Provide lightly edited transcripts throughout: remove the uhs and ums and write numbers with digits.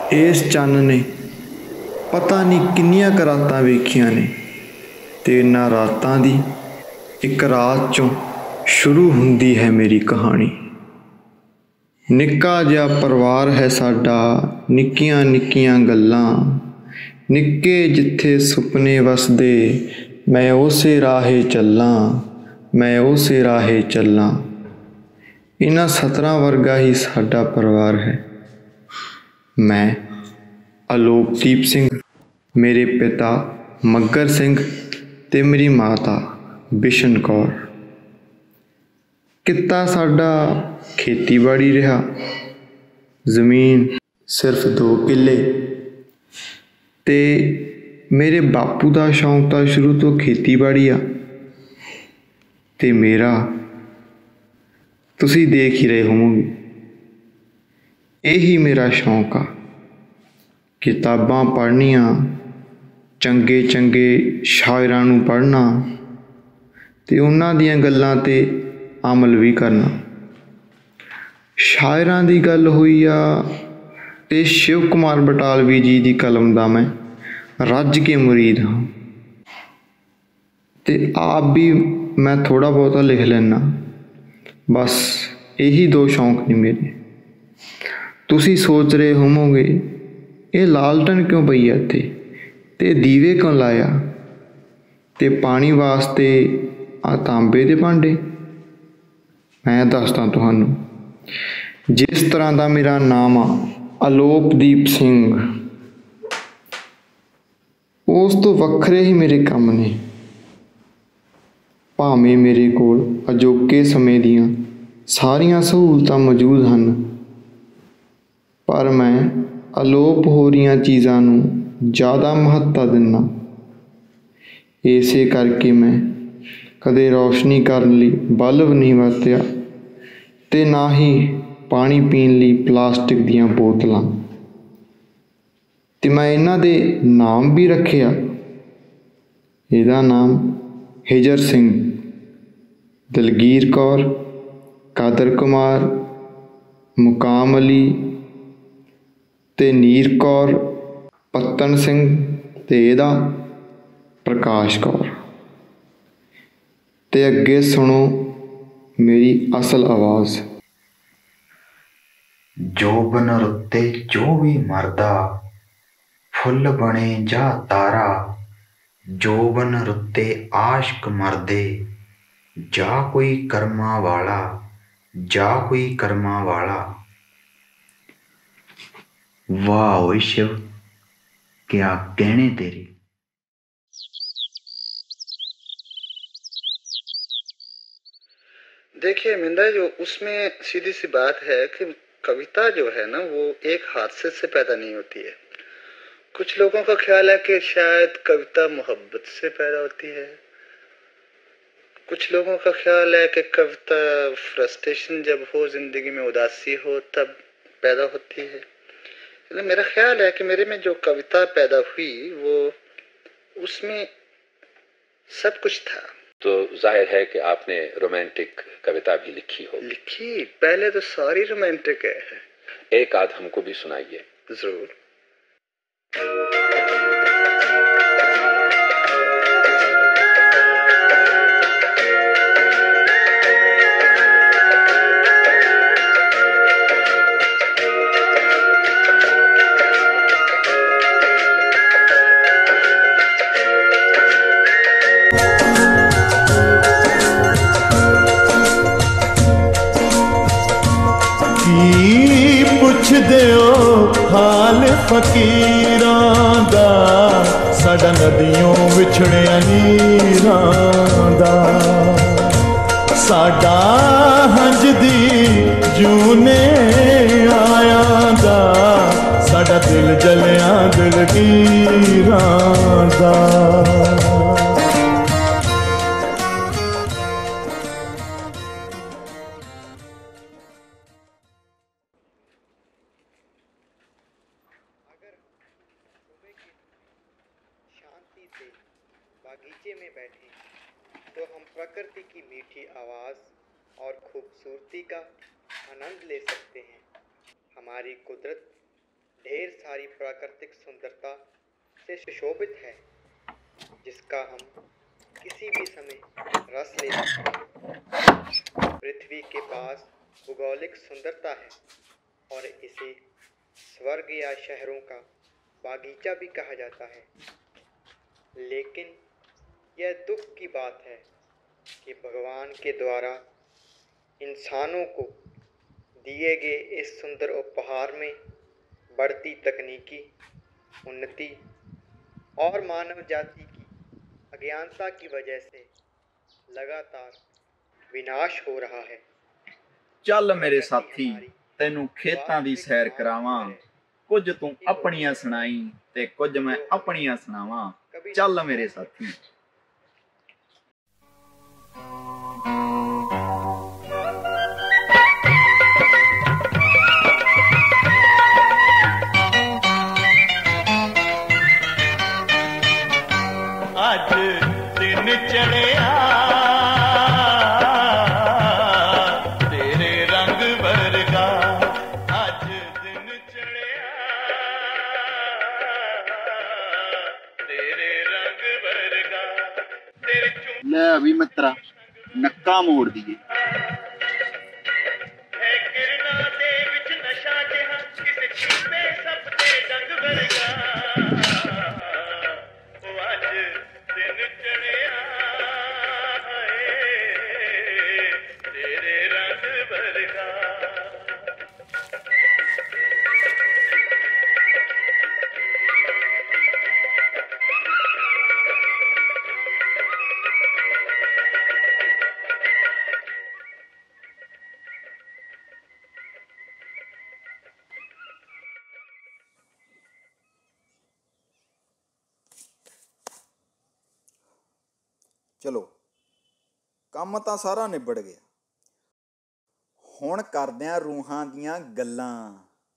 ਇਸ ਚੰਨ ਨੇ ਪਤਾ ਨਹੀਂ ਕਿੰਨੀਆਂ ਕੁ ਰਾਤਾਂ ਵੇਖੀਆਂ ਨੇ, ਤੇ ਇਹਨਾਂ ਰਾਤਾਂ ਦੀ ਇੱਕ ਰਾਤ 'ਚੋਂ ਸ਼ੁਰੂ ਹੁੰਦੀ ਹੈ ਮੇਰੀ ਕਹਾਣੀ। ਨਿੱਕਾ ਜਿਹਾ ਪਰਿਵਾਰ ਹੈ ਸਾਡਾ, ਨਿੱਕੀਆਂ ਨਿੱਕੀਆਂ ਗੱਲਾਂ, ਨਿੱਕੇ ਜਿੱਥੇ ਸੁਪਨੇ ਵਸਦੇ, ਮੈਂ ਉਸੇ ਰਾਹੇ ਚੱਲਾਂ, ਮੈਂ ਉਸੇ ਰਾਹੇ ਚੱਲਾਂ। ਇਹਨਾਂ ਸਤਰਾਂ ਵਰਗਾ ਹੀ ਸਾਡਾ ਪਰਿਵਾਰ ਹੈ। ਮੈਂ ਅਲੋਕਦੀਪ ਸਿੰਘ, ਮੇਰੇ ਪਿਤਾ ਮੱਘਰ ਸਿੰਘ ਤੇ ਮੇਰੀ ਮਾਤਾ ਬਿਸ਼ਨ ਕੌਰ। ਕਿੱਤਾ ਸਾਡਾ ਖੇਤੀਬਾੜੀ ਰਿਹਾ। ਜ਼ਮੀਨ ਸਿਰਫ 2 ਕਿੱਲੇ, ਤੇ ਮੇਰੇ ਬਾਪੂ ਦਾ ਸ਼ੌਂਕ ਤਾਂ ਸ਼ੁਰੂ ਤੋਂ ਖੇਤੀਬਾੜੀ ਆ, ਤੇ ਮੇਰਾ ਤੁਸੀਂ ਦੇਖ ਹੀ ਰਹੇ ਹੋਵੋਗੇ। ਇਹੀ ਮੇਰਾ ਸ਼ੌਂਕ ਆ, ਕਿਤਾਬਾਂ ਪੜ੍ਹਨੀਆਂ, ਚੰਗੇ ਚੰਗੇ ਸ਼ਾਇਰਾਂ ਨੂੰ ਪੜ੍ਹਨਾ ਤੇ ਉਹਨਾਂ ਦੀਆਂ ਗੱਲਾਂ 'ਤੇ ਅਮਲ ਵੀ ਕਰਨਾ। ਸ਼ਾਇਰਾਂ ਦੀ ਗੱਲ ਹੋਈ ਆ ਤੇ ਸ਼ਿਵ ਕੁਮਾਰ ਬਟਾਲਵੀ ਜੀ ਦੀ ਕਲਮ ਦਾ ਮੈਂ ਰੱਜ ਕੇ ਮੁਰੀਦ ਹਾਂ, ਤੇ ਆਪ ਵੀ ਮੈਂ ਥੋੜ੍ਹਾ ਬਹੁਤਾ ਲਿਖ ਲੈਂਦਾ। ਬਸ ਇਹੀ 2 ਸ਼ੌਂਕ ਨੇ ਮੇਰੇ। ਤੁਸੀਂ ਸੋਚ ਰਹੇ ਹੋਵੋਗੇ ਇਹ ਲਾਲਟਨ ਕਿਉਂ ਪਈ ਆ ਇੱਥੇ, ਤੇ ਦੀਵੇ ਕਿਉਂ ਲਾਇਆ, ਤੇ ਪਾਣੀ ਵਾਸਤੇ ਆ ਤਾਂਬੇ ਦੇ ਭਾਂਡੇ। ਮੈਂ ਦੱਸਦਾ ਤੁਹਾਨੂੰ, ਜਿਸ ਤਰ੍ਹਾਂ ਦਾ ਮੇਰਾ ਨਾਮ ਆ ਅਲੋਕਦੀਪ ਸਿੰਘ, ਉਸ ਤੋਂ ਵੱਖਰੇ ਹੀ ਮੇਰੇ ਕੰਮ ਨੇ। ਭਾਵੇਂ ਮੇਰੇ ਕੋਲ ਅਜੋਕੇ ਸਮੇਂ ਦੀਆਂ ਸਾਰੀਆਂ ਸਹੂਲਤਾਂ ਮੌਜੂਦ ਹਨ, ਪਰ ਮੈਂ ਅਲੋਪ ਹੋ ਰਹੀਆਂ ਚੀਜ਼ਾਂ ਨੂੰ ਜ਼ਿਆਦਾ ਮਹੱਤਤਾ ਦਿੰਦਾ। ਇਸੇ ਕਰਕੇ ਮੈਂ ਕਦੇ ਰੌਸ਼ਨੀ ਕਰਨ ਲਈ ਬਲਬ ਨਹੀਂ ਵਰਤਿਆ, ਤੇ ਨਾ ਹੀ ਪਾਣੀ ਪੀਣ ਲਈ ਪਲਾਸਟਿਕ ਦੀਆਂ ਬੋਤਲਾਂ। ਤੇ ਮੈਂ ਇਹਨਾਂ ਦੇ ਨਾਮ ਵੀ ਰੱਖਿਆ। ਇਹਦਾ ਨਾਮ ਹਿਜਰ ਸਿੰਘ, ਦਲਗੀਰ ਕੌਰ, ਕਾਦਰ ਕੁਮਾਰ, ਮੁਕਾਮ ਅਲੀ ਤੇ ਨੀਰ ਕੌਰ, ਪੱਤਨ ਸਿੰਘ ਤੇ ਇਹਦਾ ਪ੍ਰਕਾਸ਼ ਕੌਰ। ਤੇ ਅੱਗੇ ਸੁਣੋ ਮੇਰੀ ਅਸਲ ਆਵਾਜ਼। ਜੋਬਨ ਰੁੱਤੇ ਜੋ ਵੀ ਮਰਦਾ, ਫੁੱਲ ਬਣੇ ਜਾਂ ਤਾਰਾ। ਜੋਬਨ ਰੁੱਤੇ ਆਸ਼ਕ ਮਰਦੇ, ਜਾਂ ਕੋਈ ਕਰਮਾਂ ਵਾਲਾ, ਜਾਂ ਕੋਈ ਕਰਮਾਂ ਵਾਲਾ। वाह ओए शिव, क्या कहने तेरे। देखिए मिंदा, जो उसमें सीधी सी बात है कि कविता जो है ना वो एक हादसे से पैदा नहीं होती है। कुछ लोगों का ख्याल है कि शायद कविता मोहब्बत से पैदा होती है, कुछ लोगों का ख्याल है कि कविता फ्रस्ट्रेशन जब हो, जिंदगी में उदासी हो तब पैदा होती है। मेरा ख्याल है कि मेरे में जो कविता पैदा हुई वो उसमें सब कुछ था। तो जाहिर है कि आपने रोमांटिक कविता भी लिखी हो। लिखी, पहले तो सारी रोमांटिक है। एक आध हमको भी सुनाइए। जरूर। ਪੁੱਛਦੇ ਓ ਹਾਲ ਫਕੀਰਾਂ ਦਾ, ਸਾਡਾ ਨਦੀਆਂ ਵਿਛੜਿਆ ਨੀਰਾਂ ਦਾ। ਸਾਡਾ ਹੰਝਦੀ ਜੂਨੇ ਆਇਆਂ ਦਾ, ਸਾਡਾ ਦਿਲ ਜਲਿਆ ਦਿਲਗੀਰਾਂ ਦਾ। बागीचे में बैठे तो हम प्रकृति की मीठी आवाज़ और खूबसूरती का आनंद ले सकते हैं। हमारी कुदरत ढेर सारी प्राकृतिक सुंदरता से सुशोभित है, जिसका हम किसी भी समय रस ले सकते हैं। पृथ्वी के पास भूगोलिक सुंदरता है और इसे स्वर्ग या शहरों का बागीचा भी कहा जाता है। लेकिन यह दुख की बात है कि भगवान के द्वारा इंसानों को दिए गए इस सुंदर उपहार में बढ़ती तकनीकी उन्नति और मानव जाति की अज्ञानता की वजह से लगातार विनाश हो रहा है। ਚੱਲ ਮੇਰੇ ਸਾਥੀ, ਤੈਨੂੰ ਖੇਤਾਂ ਦੀ ਸੈਰ ਕਰਾਵਾਂ। ਕੁਝ ਤੂੰ ਆਪਣੀਆਂ ਸੁਣਾਈ ਤੇ ਕੁਝ ਮੈਂ ਆਪਣੀਆਂ ਸੁਣਾਵਾਂ। ਚੱਲ ਮੇਰੇ ਸਾਥੀ। ਅੱਜ ਦਿਨ ਚੜਿਆ ਤੇਰੇ ਰੰਗ ਵਰਗਾ, ਅੱਜ ਦਿਨ ਚੜਿਆ ਤੇਰੇ ਰੰਗ ਵਰਗਾ, ਤੇਰੇ ਚੁੰਮ ਲੈ ਵੀ ਮਿੱਤਰਾ, ਨੱਕਾ ਮੋੜ ਦੀਏ। ਹੈ ਕਿਰਨਾਂ ਦੇ ਵਿੱਚ ਨਸ਼ਾ ਜਿਹਾ, ਕਿਸੇ ਛਿਪੇ ਸਭ ਤੇ ਡੰਗ ਵਰਗਾ। ਉਹ ਅੱਜ ਦਿਨ ਚੜਿਆ ਹੈ ਤੇਰੇ ਰੰਗ ਵਰਗਾ। ਚਲੋ, ਕੰਮ ਤਾਂ ਸਾਰਾ ਨਿਬੜ ਗਿਆ। ਹੁਣ ਕਰਦੇ ਆਂ ਰੂਹਾਂ ਦੀਆਂ ਗੱਲਾਂ।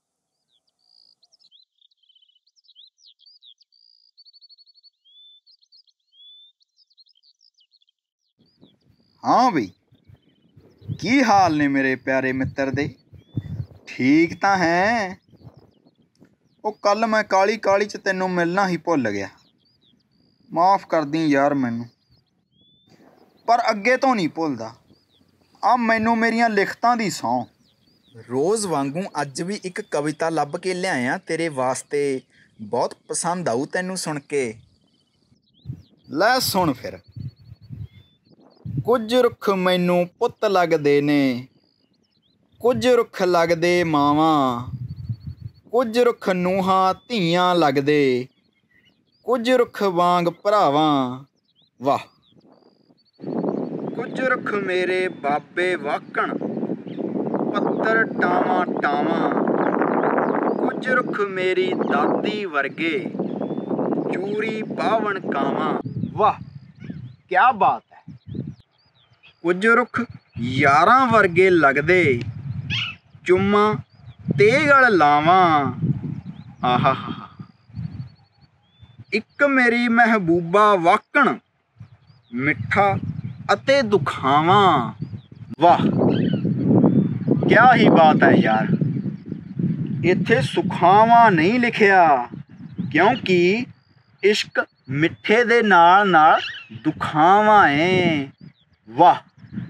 ਹਾਂ ਬਈ, ਕੀ ਹਾਲ ਨੇ ਮੇਰੇ ਪਿਆਰੇ ਮਿੱਤਰ ਦੇ? ਠੀਕ ਤਾਂ ਹੈ? ਉਹ ਕੱਲ ਮੈਂ ਕਾਲੀ ਕਾਲੀ 'ਚ ਤੈਨੂੰ ਮਿਲਣਾ ਹੀ ਭੁੱਲ ਗਿਆ। ਮਾਫ਼ ਕਰਦੀ ਯਾਰ ਮੈਨੂੰ, ਪਰ ਅੱਗੇ ਤੋਂ ਨਹੀਂ ਭੁੱਲਦਾ। ਆ ਮੈਨੂੰ ਮੇਰੀਆਂ ਲਿਖਤਾਂ ਦੀ ਸਹੁੰ। ਰੋਜ਼ ਵਾਂਗੂ ਅੱਜ ਵੀ ਇੱਕ ਕਵਿਤਾ ਲੱਭ ਕੇ ਲਿਆਇਆ ਤੇਰੇ ਵਾਸਤੇ। ਬਹੁਤ ਪਸੰਦ ਆਊ ਤੈਨੂੰ ਸੁਣ ਕੇ। ਲੈ ਸੁਣ ਫਿਰ। ਕੁਝ ਰੁੱਖ ਮੈਨੂੰ ਪੁੱਤ ਲੱਗਦੇ ਨੇ, ਕੁਝ ਰੁੱਖ ਲੱਗਦੇ ਮਾਵਾਂ, ਕੁਝ ਰੁੱਖ ਨੂੰਹਾਂ ਧੀਆਂ ਲੱਗਦੇ, ਕੁਝ ਰੁੱਖ ਵਾਂਗ ਭਰਾਵਾਂ। ਵਾਹ! ਕੁਝ ਰੁੱਖ ਮੇਰੇ ਬਾਬੇ ਵਾਕਣ, ਪੱਤਰ ਟਾਵਾਂ ਟਾਵਾਂ, ਕੁਝ ਰੁੱਖ ਮੇਰੀ ਦਾਦੀ ਵਰਗੇ, ਚੂਰੀ ਬਾਵਣ ਕਾਵਾਂ। ਵਾਹ, ਕਿਆ ਬਾਤ ਹੈ! ਕੁਝ ਰੁੱਖ ਯਾਰਾਂ ਵਰਗੇ ਲੱਗਦੇ, ਚੁੰਮਾਂ ਤੇ ਗਲ ਲਾਵਾਂ। ਆਹਾ, ਇੱਕ ਮੇਰੀ ਮਹਿਬੂਬਾ ਵਾਕਣ, ਮਿੱਠਾ ਅਤੇ ਦੁਖਾਵਾਂ। ਵਾਹ, ਕਿਆ ਹੀ ਬਾਤ ਹੈ ਯਾਰ। ਇੱਥੇ ਸੁਖਾਵਾਂ ਨਹੀਂ ਲਿਖਿਆ, ਕਿਉਂਕਿ ਇਸ਼ਕ ਮਿੱਠੇ ਦੇ ਨਾਲ ਨਾਲ ਦੁਖਾਵਾਂ ਏ। ਵਾਹ!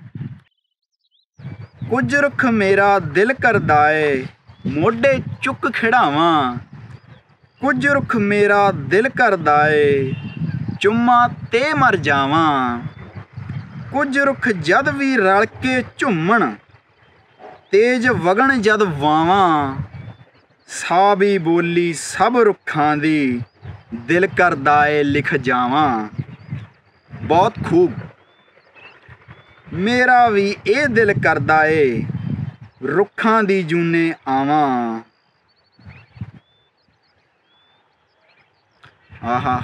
ਕੁਝ ਰੁੱਖ ਮੇਰਾ ਦਿਲ ਕਰਦਾ ਏ, ਮੋਢੇ ਚੁੱਕ ਖਿਡਾਵਾਂ। ਕੁਝ ਰੁੱਖ ਮੇਰਾ ਦਿਲ ਕਰਦਾ ਏ, ਚੁੰਮਾਂ ਤੇ ਮਰ ਜਾਵਾਂ। ਕੁਝ ਰੁੱਖ ਜਦ ਵੀ ਰਲ ਕੇ ਝੁੰਮਣ, ਤੇਜ ਵਗਣ ਜਦ ਵਾਵਾਂ। ਸਾਬੀ ਬੋਲੀ ਸਭ ਰੁੱਖਾਂ ਦੀ, ਦਿਲ ਕਰਦਾ ਏ ਲਿਖ ਜਾਵਾਂ। ਬਹੁਤ ਖੂਬ। ਮੇਰਾ ਵੀ ਇਹ ਦਿਲ ਕਰਦਾ ਏ, ਰੁੱਖਾਂ ਦੀ ਜੂਨੇ ਆਵਾਂ। ਆਹਾ,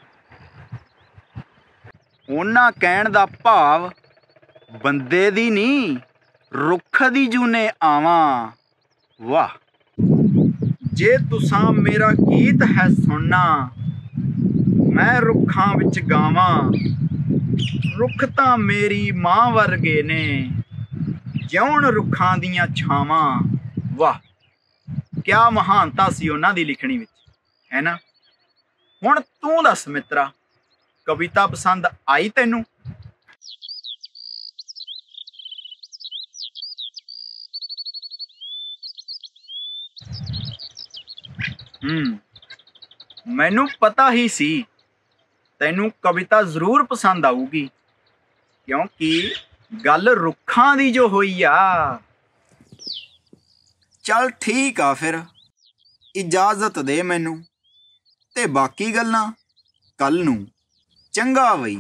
ਉਹਨਾਂ ਕਹਿਣ ਦਾ ਭਾਵ ਬੰਦੇ ਦੀ ਨਹੀਂ, ਰੁੱਖ ਦੀ ਜੂਨੇ ਆਵਾਂ। ਵਾਹ! ਜੇ ਤੁਸਾਂ ਮੇਰਾ ਗੀਤ ਹੈ ਸੁਣਨਾ, ਮੈਂ ਰੁੱਖਾਂ ਵਿੱਚ ਗਾਵਾਂ। ਰੁੱਖ ਤਾਂ ਮੇਰੀ ਮਾਂ ਵਰਗੇ ਨੇ, ਜਿਉਣ ਰੁੱਖਾਂ ਦੀਆਂ ਛਾਵਾਂ। ਵਾਹ! ਕਿਆ ਮਹਾਨਤਾ ਸੀ ਉਹਨਾਂ ਦੀ ਲਿਖਣੀ ਵਿੱਚ, ਹੈ ਨਾ। ਹੁਣ ਤੂੰ ਦੱਸ ਮਿੱਤਰਾ, ਕਵਿਤਾ ਪਸੰਦ ਆਈ ਤੈਨੂੰ? ਮੈਨੂੰ ਪਤਾ ਹੀ ਸੀ ਤੈਨੂੰ ਕਵਿਤਾ ਜ਼ਰੂਰ ਪਸੰਦ ਆਊਗੀ, ਕਿਉਂਕਿ ਗੱਲ ਰੁੱਖਾਂ ਦੀ ਜੋ ਹੋਈ ਆ। ਚੱਲ ਠੀਕ ਆ ਫਿਰ, ਇਜਾਜ਼ਤ ਦੇ ਮੈਨੂੰ, ਤੇ ਬਾਕੀ ਗੱਲਾਂ ਕੱਲ ਨੂੰ। ਚੰਗਾ ਬਈ।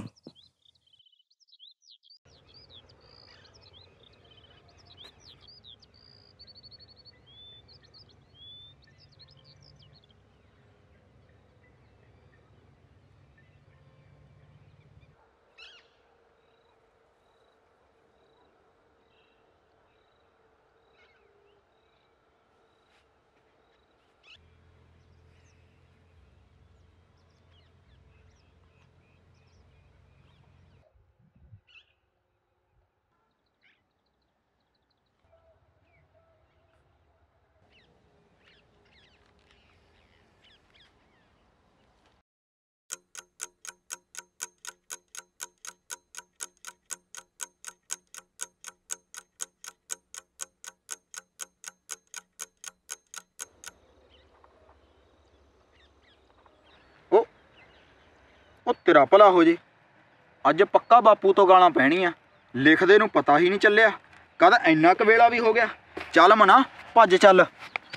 ਉਹ ਤੇਰਾ ਭਲਾ ਹੋ ਜੇ, ਅੱਜ ਪੱਕਾ ਬਾਪੂ ਤੋਂ ਗਾਲਾਂ ਪੈਣੀਆਂ। ਲਿਖਦੇ ਨੂੰ ਪਤਾ ਹੀ ਨਹੀਂ ਚੱਲਿਆ ਕਦ ਇੰਨਾ ਕੁ ਵੇਲਾ ਵੀ ਹੋ ਗਿਆ। ਚੱਲ ਮਨਾ, ਭੱਜ ਚੱਲ।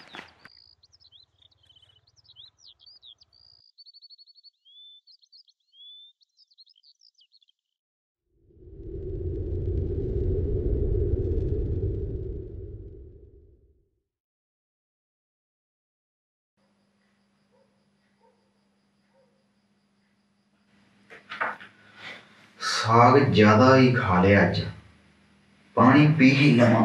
ਸਾਗ ਜ਼ਿਆਦਾ ਹੀ ਖਾ ਲਿਆ ਅੱਜ, ਪਾਣੀ ਪੀ ਹੀ ਲਵਾਂ।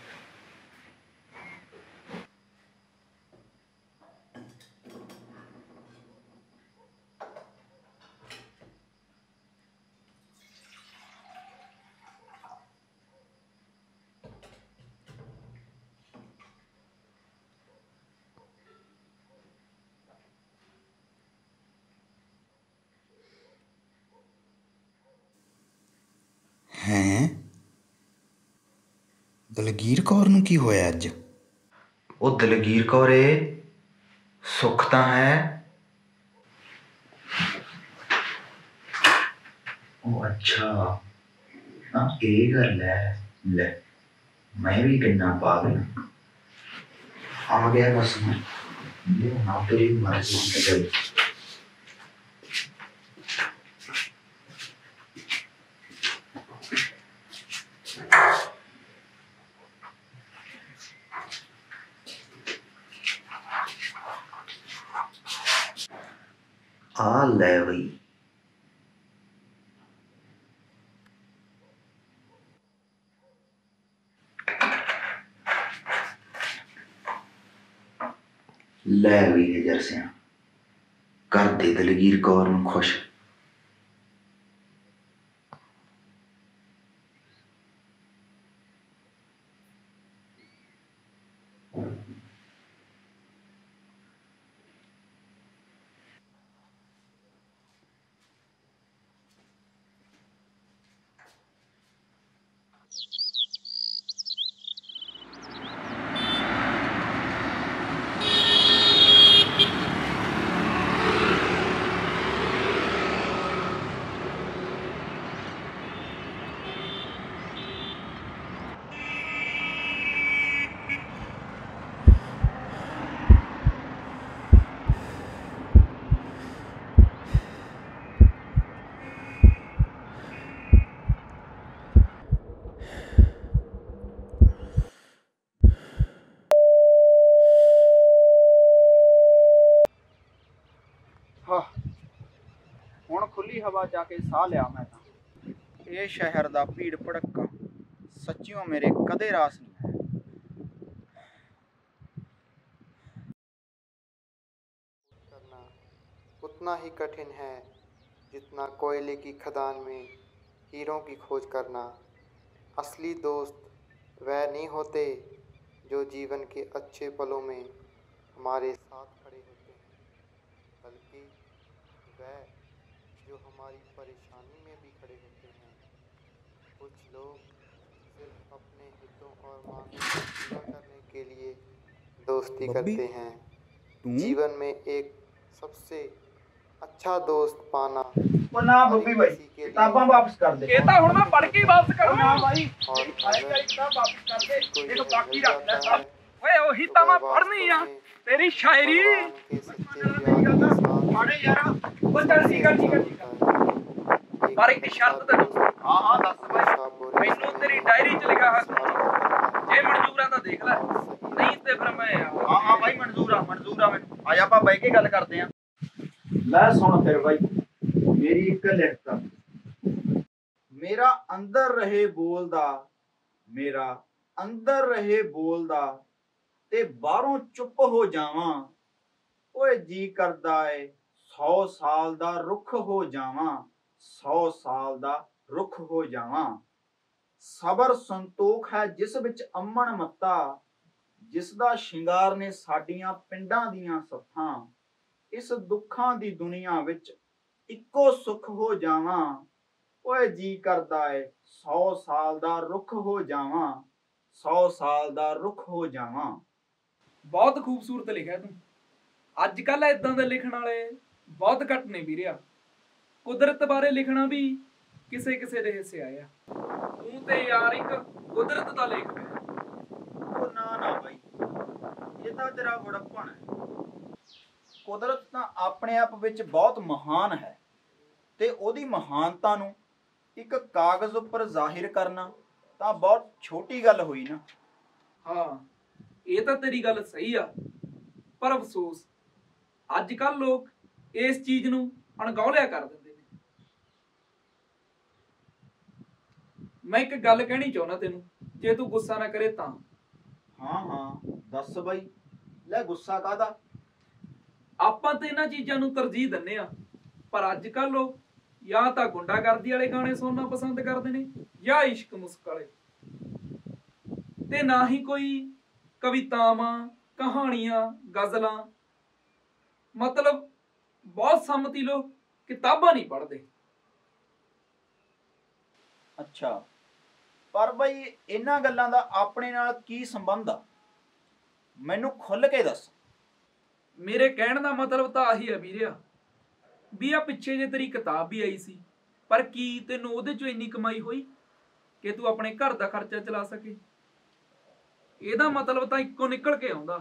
ਹੈਂ, ਦਲਗੀਰ ਕੌਰ ਨੂੰ ਕੀ ਹੋਇਆ ਅੱਜ? ਉਹ ਦਲਗੀਰ ਕੌਰ ਏ, ਸੁੱਖ ਤਾਂ ਹੈ। ਉਹ ਅੱਛਾ, ਹਾਂ ਇਹ ਗੱਲ ਹੈ। ਲੈ ਮੈਂ ਵੀ ਕਿੰਨਾ ਪਾਗਲ ਆ ਗਿਆ। ਬਸ ਮੈਂ ਨਾ ਤੇਰੀ ਮਰਜ਼ੀ ਦੀ ਗੱਲ। ਆ ਲੈ ਬਈ, ਲੈ ਵੀ ਹਜ਼ਰ ਸਿਆ, ਕਰ ਦੇ ਦਲਗੀਰ ਕੌਰ ਨੂੰ ਖੁਸ਼। ਹੁਣ ਖੁੱਲੀ ਹਵਾ ਜਾ ਕੇ ਸਾਹ ਲਿਆ ਮੈਂ ਤਾਂ। ਇਹ ਸ਼ਹਿਰ ਦਾ ਭੀੜ ਭੜੱਕਾ सच्चियों मेरे कदे रास नहीं है। करना उतना ही कठिन है जितना कोयले की खदान में हीरों की खोज करना। असली दोस्त वह नहीं होते जो जीवन के अच्छे पलों में हमारे साथ खड़े होते हैं, बल्कि वह जो हमारी परेशानी में भी खड़े होते हैं। कुछ लोग सिर्फ अपने हितों और मांगों को पूरा करने के लिए दोस्ती बब्बी, करते हैं। तू जीवन में एक सबसे अच्छा दोस्त पाना ਉਹ ਨਾ हर ਬੱਬੀ ਬਾਈ किसी के लिए ਕਿਤਾਬਾਂ ਵਾਪਸ ਕਰ ਦੇ। ਇਹ ਤਾਂ ਹੁਣ ਮੈਂ ਪੜ੍ਹ ਕੇ ਹੀ ਵਾਪਸ ਉਹ ਨਾ ਕਰੂੰ। ਬਾਈ और ਆਈ अगर ਵਾਲੀ ਕਿਤਾਬ ਵਾਪਸ ਕਰ ਦੇ, किसी को ਇਹ यह ਬਾਕੀ मिल ਰੱਖ ਲੈ जाता है सब। ਓਏ ਉਹੀ तो ਤਾਂ वह ਮੈਂ वास्तव ਪੜ੍ਹਨੀ ਆ में ਤੇਰੀ ਸ਼ਾਇਰੀ। भगवान के सच्चे प्यार के साथ ਮਾੜੇ ਯਾਰ ਉਹ ਚੱਲ ਠੀਕ ਆ ਠੀਕ ਆ ਠੀਕ ਆ। पर एक शर्त है। ਹਾਂ ਹਾਂ ਦੱਸ ਬਾਈ। ਮੈਨੂੰ ਤੇਰੀ ਡਾਇਰੀ 'ਚ ਲਿਖਿਆ ਹੋਇਆ ਜੇ ਮਨਜ਼ੂਰ ਆ ਤਾਂ ਦੇਖ ਲੈ, ਨਹੀਂ ਤੇ ਫਿਰ ਮੈਂ ਹਾਂ ਹਾਂ ਬਾਈ ਮਨਜ਼ੂਰ ਆ ਮੈਨੂੰ। ਆ ਜਾ ਆਪਾਂ ਬਹਿ ਕੇ ਗੱਲ ਕਰਦੇ ਆਂ। ਲੈ ਸੁਣ ਫਿਰ ਬਾਈ, ਮੇਰੀ ਇੱਕ ਲਿਖਤ ਆ। ਮੇਰਾ ਅੰਦਰ ਰਹੇ ਬੋਲਦਾ ਤੇ ਬਾਹਰੋਂ ਚੁੱਪ ਹੋ ਜਾਵਾਂ। ਓਏ ਜੀ ਕਰਦਾ ਏ 100 ਸਾਲ ਦਾ ਰੁੱਖ ਹੋ ਜਾਵਾਂ, 100 ਸਾਲ ਦਾ ਰੁੱਖ ਹੋ ਜਾਵਾਂ। ਸਬਰ ਸੰਤੋਖ ਹੈ ਜਿਸ ਵਿੱਚ ਅਮਨ ਮੱਤਾ, ਜਿਸ ਦਾ ਸ਼ਿੰਗਾਰ ਨੇ ਸਾਡੀਆਂ ਪਿੰਡਾਂ ਦੀਆਂ ਸੱਥਾਂ। ਇਸ ਦੁੱਖਾਂ ਦੀ ਦੁਨੀਆ ਵਿੱਚ ਇੱਕੋ ਸੁੱਖ ਹੋ ਜਾਵਾਂ। ਓਏ ਜੀ ਕਰਦਾ ਏ 100 ਸਾਲ ਦਾ ਰੁੱਖ ਹੋ ਜਾਵਾਂ, 100 ਸਾਲ ਦਾ ਰੁੱਖ ਹੋ ਜਾਵਾਂ। ਬਹੁਤ ਖੂਬਸੂਰਤ ਲਿਖਿਆ ਤੂੰ। ਅੱਜ ਕੱਲ ਇਦਾਂ ਦੇ ਲਿਖਣ ਵਾਲੇ ਬਹੁਤ ਘੱਟ ਨੇ ਵੀਰਿਆ। ਕੁਦਰਤ ਬਾਰੇ ਲਿਖਣਾ ਵੀ ਕਿਸੇ ਕਿਸੇ ਦੇ ਹਿੱਸੇ ਆਇਆ। ਤੂੰ ਤੇ ਯਾਰ ਇੱਕ ਕੁਦਰਤ ਦਾ ਲੇਖ ਪਿਆ। ਉਹ ਨਾ ਬਾਈ, ਇਹ ਤਾਂ ਤੇਰਾ ਵੜਪਣ ਹੈ। ਕੁਦਰਤ ਤਾਂ ਆਪਣੇ ਆਪ ਵਿੱਚ ਬਹੁਤ ਮਹਾਨ ਹੈ ਤੇ ਉਹਦੀ ਮਹਾਨਤਾ ਨੂੰ ਇੱਕ ਕਾਗਜ਼ ਉੱਪਰ ਜ਼ਾਹਿਰ ਕਰਨਾ ਤਾਂ ਬਹੁਤ ਛੋਟੀ ਗੱਲ ਹੋਈ ਨਾ। ਹਾਂ, ਇਹ ਤਾਂ ਤੇਰੀ ਗੱਲ ਸਹੀ ਆ, ਪਰ ਅਫਸੋਸ ਅੱਜ ਕੱਲ ਲੋਕ ਇਸ ਚੀਜ਼ ਨੂੰ ਅਣਗੌਲਿਆ ਕਰ ਦਿੰਦੇ ਨੇ। ਮੈਂ ਇੱਕ ਗੱਲ ਕਹਿਣੀ ਚਾਹੁੰਦਾ ਤੈਨੂੰ, ਜੇ ਤੂੰ ਗੁੱਸਾ ਨਾ ਕਰੇ ਤਾਂ। ਹਾਂ ਹਾਂ ਦੱਸ ਬਾਈ। ਲੈ ਗੁੱਸਾ ਕਾਹਦਾ? ਆਪਾਂ ਤਾਂ ਇਹਨਾਂ ਚੀਜ਼ਾਂ ਨੂੰ ਤਰਜੀਹ ਦਿੰਦੇ ਆ, ਪਰ ਅੱਜ ਕੱਲ ਲੋਕ ਜਾਂ ਤਾਂ ਗੁੰਡਾਗਰਦੀ ਵਾਲੇ ਗਾਣੇ ਸੁਣਨਾ ਪਸੰਦ ਕਰਦੇ ਨੇ ਜਾਂ ਇਸ਼ਕ ਮੁਸਕ ਵਾਲੇ, ਤੇ ਨਾ ਹੀ ਕੋਈ ਕਵਿਤਾਵਾਂ, ਕਹਾਣੀਆਂ, ਗਜ਼ਲਾਂ। ਮਤਲਬ ਬਹੁਤ ਸੰਮਤੀ ਲੋਕ ਕਿਤਾਬਾਂ ਨਹੀਂ ਪੜ੍ਹਦੇ। ਅੱਛਾ, ਪਰ ਬਈ ਇਹਨਾਂ ਗੱਲਾਂ ਦਾ ਆਪਣੇ ਨਾਲ ਕੀ ਸੰਬੰਧ ਆ? ਮੈਨੂੰ ਖੁੱਲ ਕੇ ਦੱਸ। ਮੇਰੇ ਕਹਿਣ ਦਾ ਮਤਲਬ ਤਾਂ ਆਹੀ ਆ ਵੀਰਿਆ, ਵੀ ਆ ਪਿੱਛੇ ਜੇ ਤੇਰੀ ਕਿਤਾਬ ਵੀ ਆਈ ਸੀ, ਪਰ ਕੀ ਤੈਨੂੰ ਉਹਦੇ ਚੋਂ ਇੰਨੀ ਕਮਾਈ ਹੋਈ ਕਿ ਤੂੰ ਆਪਣੇ ਘਰ ਦਾ ਖਰਚਾ ਚਲਾ ਸਕੇ? ਇਹਦਾ ਮਤਲਬ ਤਾਂ ਇੱਕੋ ਨਿਕਲ ਕੇ ਆਉਂਦਾ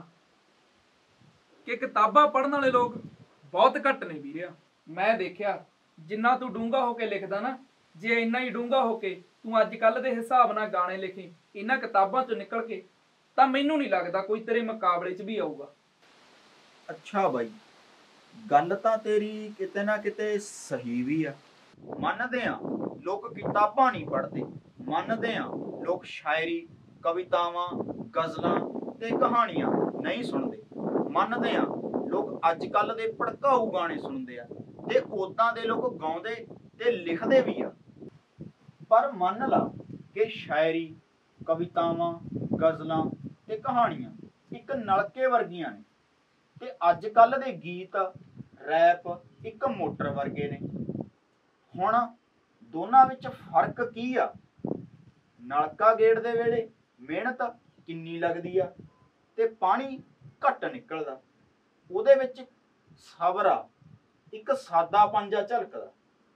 ਕਿ ਕਿਤਾਬਾਂ ਪੜ੍ਹਨ ਵਾਲੇ ਲੋਕ ਬਹੁਤ ਘੱਟ ਨੇ ਵੀਰਿਆ। ਮੈਂ ਦੇਖਿਆ ਜਿੰਨਾ ਤੂੰ ਡੂੰਘਾ ਹੋ ਕੇ ਲਿਖਦਾ ਨਾ, ਜੇ ਇੰਨਾ ਹੀ ਡੂੰਘਾ ਹੋ ਕੇ ਤੂੰ ਅੱਜ ਕੱਲ ਦੇ ਹਿਸਾਬ ਨਾਲ ਗਾਣੇ ਲਿਖੇ ਇਹਨਾਂ ਕਿਤਾਬਾਂ ਚੋਂ ਨਿਕਲ ਕੇ, ਤਾਂ ਮੈਨੂੰ ਨਹੀਂ ਲੱਗਦਾ ਕੋਈ ਤੇਰੇ ਮੁਕਾਬਲੇ 'ਚ ਵੀ ਆਊਗਾ। ਅੱਛਾ ਬਾਈ, ਗੱਲ ਤਾਂ ਤੇਰੀ ਕਿਤੇ ਨਾ ਕਿਤੇ ਸਹੀ ਵੀ ਆ। ਮੰਨਦੇ ਆ ਲੋਕ ਕਿਤਾਬਾਂ ਨਹੀਂ ਪੜ੍ਹਦੇ, ਮੰਨਦੇ ਆ ਲੋਕ ਸ਼ਾਇਰੀ, ਕਵਿਤਾਵਾਂ, ਗਜ਼ਲਾਂ ਤੇ ਕਹਾਣੀਆਂ ਨਹੀਂ ਸੁਣਦੇ, ਮੰਨਦੇ ਆ ਲੋਕ ਅੱਜ ਕੱਲ ਦੇ ਭੜਕਾਊ ਗਾਣੇ ਸੁਣਦੇ ਆ ਤੇ ਉਦਾਂ ਦੇ ਲੋਕ ਗਾਉਂਦੇ ਤੇ ਲਿਖਦੇ ਵੀ ਆ। ਪਰ ਮੰਨ ਲਾ ਕਿ ਸ਼ਾਇਰੀ, ਕਵਿਤਾਵਾਂ, ਗਜ਼ਲਾਂ ਤੇ ਕਹਾਣੀਆਂ ਇੱਕ ਨਲਕੇ ਵਰਗੀਆਂ ਨੇ ਤੇ ਅੱਜ ਕੱਲ ਦੇ ਗੀਤ, ਰੈਪ ਇੱਕ ਮੋਟਰ ਵਰਗੇ ਨੇ। ਹੁਣ ਦੋਨਾਂ ਵਿੱਚ ਫਰਕ ਕੀ ਆ? ਨਲਕਾ ਗੇੜਦੇ ਵੇਲੇ ਮਿਹਨਤ ਕਿੰਨੀ ਲੱਗਦੀ ਆ ਤੇ ਪਾਣੀ ਘੱਟ ਨਿਕਲਦਾ। ਉਹਦੇ ਵਿੱਚ ਸਬਰ ਆ, ਇੱਕ ਸਾਦਾ ਪੰਜਾ ਝਲਕਦਾ।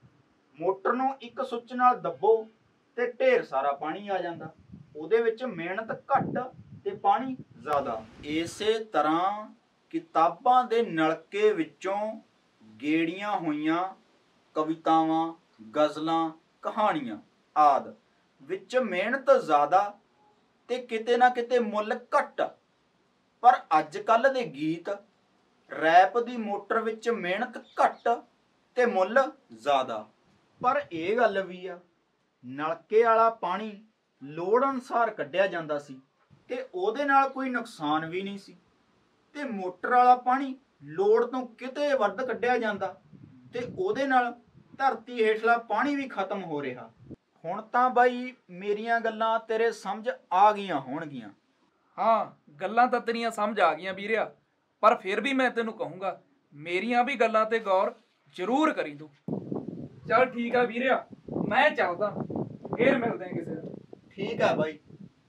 ਮੋਟਰ ਨੂੰ ਇੱਕ ਸੁੱਚ ਨਾਲ ਦੱਬੋ ਤੇ ਢੇਰ ਸਾਰਾ ਪਾਣੀ ਆ ਜਾਂਦਾ। ਉਹਦੇ ਵਿੱਚ ਮਿਹਨਤ ਘੱਟ ਤੇ ਪਾਣੀ ਜ਼ਿਆਦਾ। ਇਸੇ ਤਰ੍ਹਾਂ ਕਿਤਾਬਾਂ ਦੇ ਨਲਕੇ ਵਿੱਚੋਂ ਗੇੜੀਆਂ ਹੋਈਆਂ ਕਵਿਤਾਵਾਂ, ਗਜ਼ਲਾਂ, ਕਹਾਣੀਆਂ ਆਦਿ ਵਿੱਚ ਮਿਹਨਤ ਜ਼ਿਆਦਾ ਤੇ ਕਿਤੇ ਨਾ ਕਿਤੇ ਮੁੱਲ ਘੱਟ। ਪਰ ਅੱਜ ਕੱਲ ਦੇ ਗੀਤ, ਰੈਪ ਦੀ ਮੋਟਰ ਵਿੱਚ ਮਿਹਨਤ ਘੱਟ ਤੇ ਮੁੱਲ ਜ਼ਿਆਦਾ। ਪਰ ਇਹ ਗੱਲ ਵੀ ਆ, ਨਲਕੇ ਵਾਲਾ ਪਾਣੀ ਲੋੜ ਅਨੁਸਾਰ ਕੱਢਿਆ ਜਾਂਦਾ ਸੀ ਤੇ ਉਹਦੇ ਨਾਲ ਕੋਈ ਨੁਕਸਾਨ ਵੀ ਨਹੀਂ ਸੀ, ਤੇ ਮੋਟਰ ਵਾਲਾ ਪਾਣੀ ਲੋੜ ਤੋਂ ਕਿਤੇ ਵੱਧ ਕੱਢਿਆ ਜਾਂਦਾ ਤੇ ਉਹਦੇ ਨਾਲ ਧਰਤੀ ਹੇਠਲਾ ਪਾਣੀ ਵੀ ਖਤਮ ਹੋ ਰਿਹਾ। ਹੁਣ ਤਾਂ ਬਾਈ ਮੇਰੀਆਂ ਗੱਲਾਂ ਤੇਰੇ ਸਮਝ ਆ ਗਈਆਂ ਹੋਣਗੀਆਂ। ਹਾਂ, ਗੱਲਾਂ ਤਾਂ ਤੇਰੀਆਂ ਸਮਝ ਆ ਗਈਆਂ ਵੀਰਿਆ, ਪਰ ਫਿਰ ਵੀ ਮੈਂ ਤੈਨੂੰ ਕਹੂੰਗਾ ਮੇਰੀਆਂ ਵੀ ਗੱਲਾਂ ਤੇ ਗੌਰ ਜ਼ਰੂਰ ਕਰੀ ਤੂੰ। ਚੱਲ ਠੀਕ ਆ ਵੀਰਿਆ, ਮੈਂ ਚੱਲਦਾ, ਫੇਰ ਮਿਲਦੇ ਆ ਕਿਸੇ ਦਿਨ। ਠੀਕ ਆ ਬਾਈ।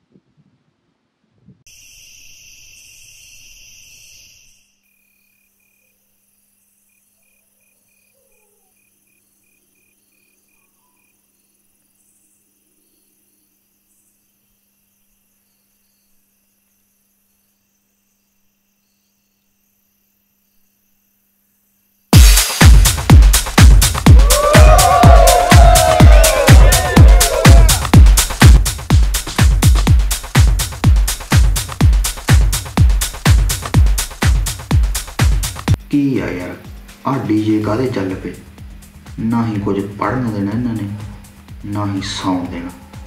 ਕੀ ਆ ਯਾਰ, ਆਹ ਡੀਜੇ ਕਾਹਦੇ ਚੱਲ ਪਏ? ਨਾ ਹੀ ਕੁਝ ਪੜ੍ਹਨ ਦੇਣਾ ਇਹਨਾਂ ਨੇ, ਨਾ ਹੀ ਸੌਣ ਦੇਣਾ।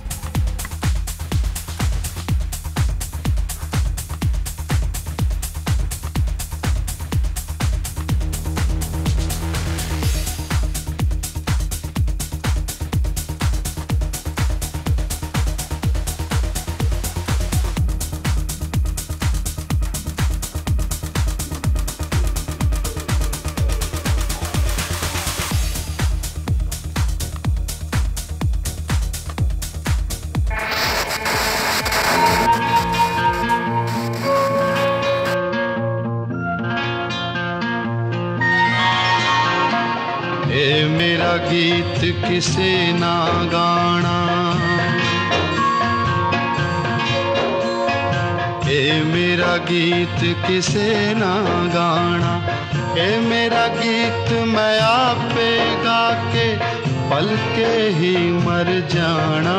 मेरा गीत किसे ना गाना, ए मेरा गीत किसे ना गाना, ए मेरा गीत मैं आपे गा के पल के ही मर जाना।